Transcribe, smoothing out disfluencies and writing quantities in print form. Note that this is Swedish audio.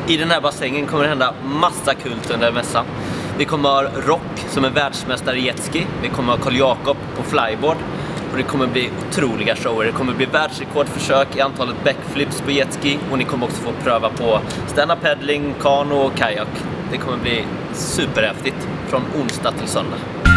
I den här bassängen kommer det hända massa kult under mässan. Vi kommer ha Rock som är världsmästare i jetski. Vi kommer ha Carl Jakob på flyboard. Och det kommer bli otroliga shower. Det kommer bli världsrekordförsök i antalet backflips på jetski. Och ni kommer också få pröva på stand-up paddling, kano och kajak. Det kommer bli superhäftigt från onsdag till söndag.